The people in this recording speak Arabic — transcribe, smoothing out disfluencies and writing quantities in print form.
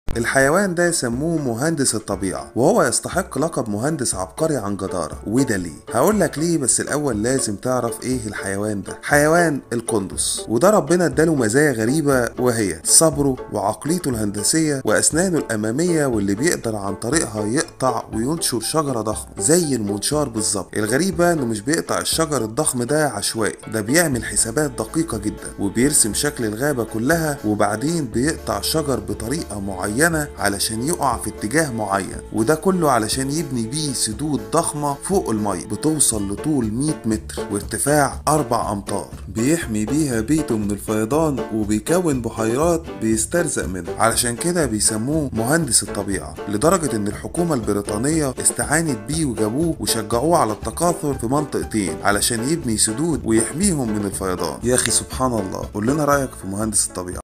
الحيوان ده سموه مهندس الطبيعة، وهو يستحق لقب مهندس عبقري عن جدارة. وده ليه؟ هقول لك ليه، بس الأول لازم تعرف إيه الحيوان ده. حيوان القندس، وده ربنا اداله مزايا غريبة، وهي صبره وعقليته الهندسية وأسنانه الأمامية، واللي بيقدر عن طريقها يقطع وينشر شجرة ضخمة زي المنشار بالظبط. الغريبة إنه مش بيقطع الشجر الضخم ده عشوائي، ده بيعمل حسابات دقيقة جدا وبيرسم شكل الغابة كلها، وبعدين بيقطع الشجر بطريقة معينة علشان يقع في اتجاه معين، وده كله علشان يبني بيه سدود ضخمة فوق المية بتوصل لطول 100 متر وارتفاع 4 أمتار، بيحمي بيها بيته من الفيضان، وبيكون بحيرات بيسترزق منها. علشان كده بيسموه مهندس الطبيعة، لدرجة ان الحكومة البريطانية استعانت بيه وجابوه وشجعوه على التكاثر في منطقتين علشان يبني سدود ويحميهم من الفيضان. يا اخي سبحان الله. قول لنا رأيك في مهندس الطبيعة.